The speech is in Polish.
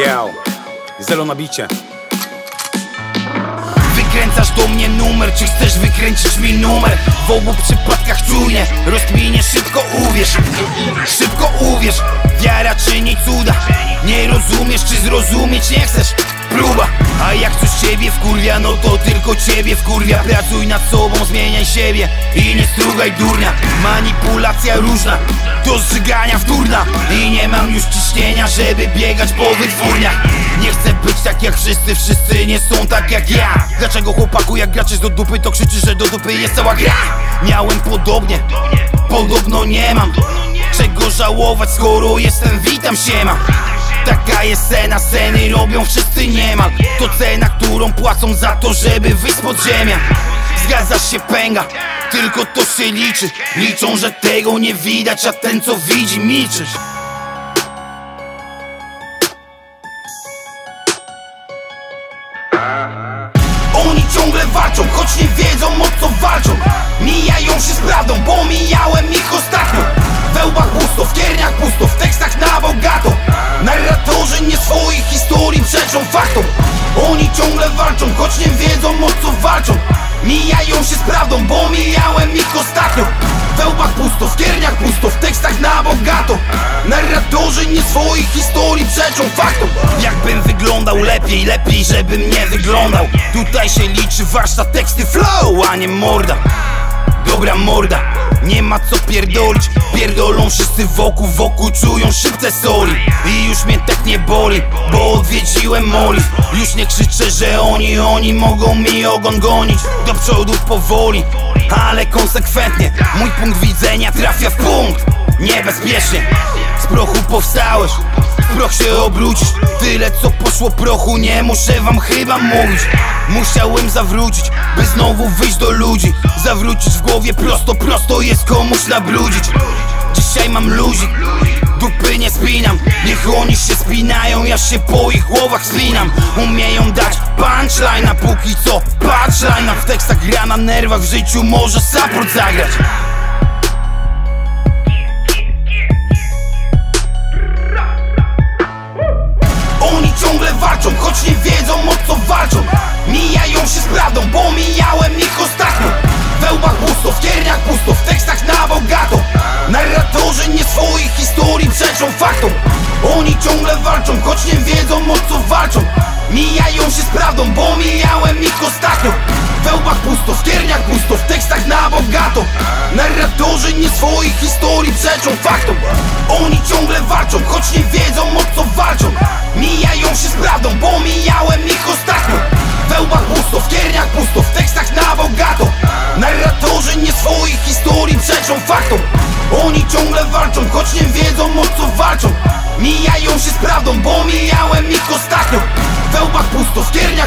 Yo, Zelo na bicie. Wykręcasz do mnie numer, czy chcesz wykręcić mi numer? W obu przypadkach czujnie, rozkminie, szybko uwierz. Szybko uwierz, wiara czyni cuda. Nie rozumiesz, czy zrozumieć nie chcesz? Próba, a jak coś ciebie wkurwia, no to tylko ciebie wkurwia. Pracuj nad sobą, zmieniaj siebie i nie strugaj durnia. Manipulacja różna, do zżygania wtórna. I nie mam już ciśnienia, żeby biegać po wytwórniach. Nie chcę być tak jak wszyscy, wszyscy nie są tak jak ja. Dlaczego chłopaku jak graczysz do dupy, to krzyczysz, że do dupy jest cała gra? Miałem podobnie, podobno nie mam czego żałować, skoro jestem, witam, siema. Taka jest cena, sceny robią wszyscy niemal. To cena, którą płacą za to, żeby wyjść z podziemia. Zgadzasz się, pęga, tylko to się liczy. Liczą, że tego nie widać, a ten co widzi milczysz. Oni ciągle walczą, choć nie wiedzą o co walczą. Mijają się z prawdą, bo mijałem ich ostatnio. We łbach pusto, w kierniach pusto, w tekstach na bogato. Narratorzy nie swoich historii przeczą faktom. Oni ciągle walczą, choć nie wiedzą o co walczą. Mijają się z prawdą, bo mijałem ich ostatnio. We łbach pusto, w kierniach pusto, w tekstach na bogato. Narratorzy nie swoich historii przeczą faktom. Jakbym wyglądał lepiej, lepiej żebym nie wyglądał. Tutaj się liczy warsztat, teksty, flow, a nie morda. Dobra morda, nie ma co pierdolić. Pierdolą wszyscy wokół czują szybce soli. I już mnie tak nie boli, bo odwiedziłem Molly. Już nie krzyczę, że oni mogą mi ogon gonić. Do przodu powoli, ale konsekwentnie. Mój punkt widzenia trafia w punkt, niebezpiecznie. Z prochu powstałeś, w proch się obrócisz. Tyle co poszło prochu, nie muszę wam chyba mówić. Musiałem zawrócić, by znowu wyjść do ludzi. Zawrócić w głowie prosto jest komuś nabrudzić. Dzisiaj mam luzik, dupy nie spinam. Niech oni się spinają, ja się po ich głowach spinam. Umieją dać punchline, a póki co punchline. W tekstach gra na nerwach, w życiu może support zagrać. Oni ciągle walczą, choć nie wiedzą o co walczą. Mijają się z prawdą, bo mijałem ich ostatnio. We łbach pusto, w kierniach pusto, w tekstach na bogato. Narratorzy nie swoich historii przeczą faktom. Oni ciągle walczą, choć nie wiedzą o co walczą. Mijają się z prawdą, bo mijałem ich ostatnio. We łbach pusto, w kierniach pusto, w tekstach na bogato. Narratorzy nie swoich historii przeczą faktom. Oni ciągle walczą, choć nie wiedzą o co walczą. Mijają się z prawdą, bo mijałem ich ostatnio. We łbach pusto, w kierniach pusto, w tekstach na bogato. Narratorzy nie swoich historii przeczą faktom. Oni ciągle walczą, choć nie wiedzą o co walczą. Mijają się z prawdą, bo mijałem ich ostatnio. We łbach pusto, w kierniach